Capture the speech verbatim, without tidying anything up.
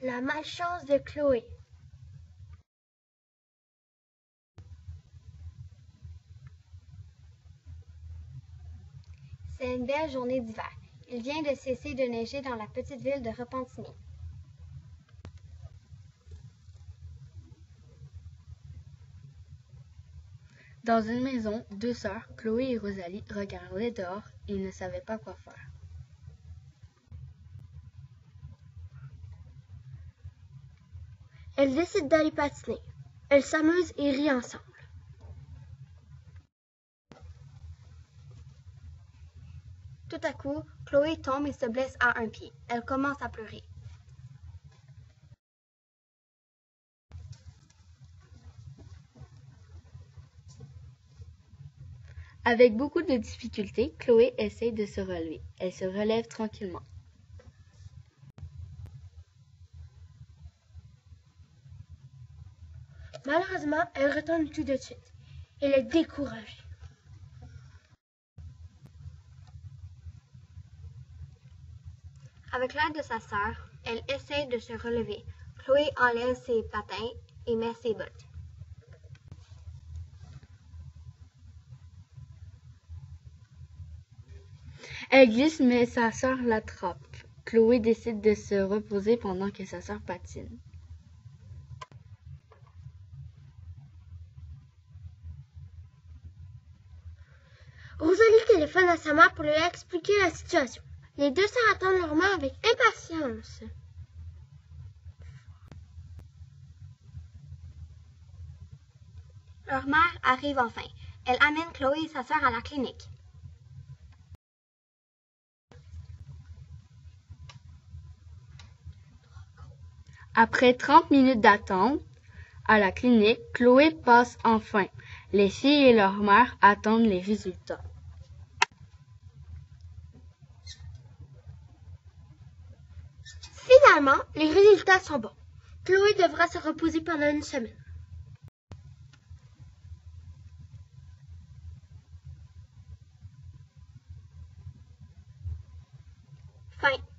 La malchance de Chloé. C'est une belle journée d'hiver. Il vient de cesser de neiger dans la petite ville de Repentigny. Dans une maison, deux sœurs, Chloé et Rosalie, regardaient dehors et ne savaient pas quoi faire. Elles décident d'aller patiner. Elles s'amusent et rient ensemble. Tout à coup, Chloé tombe et se blesse à un pied. Elle commence à pleurer. Avec beaucoup de difficultés, Chloé essaie de se relever. Elle se relève tranquillement. Malheureusement, elle retourne tout de suite. Elle est découragée. Avec l'aide de sa sœur, elle essaie de se relever. Chloé enlève ses patins et met ses bottes. Elle glisse, mais sa sœur l'attrape. Chloé décide de se reposer pendant que sa sœur patine. Rosalie téléphone à sa mère pour lui expliquer la situation. Les deux sœurs attendent leur mère avec impatience. Leur mère arrive enfin. Elle amène Chloé et sa sœur à la clinique. Après trente minutes d'attente à la clinique, Chloé passe enfin. Les filles et leur mère attendent les résultats. Finalement, les résultats sont bons. Chloé devra se reposer pendant une semaine. Fin.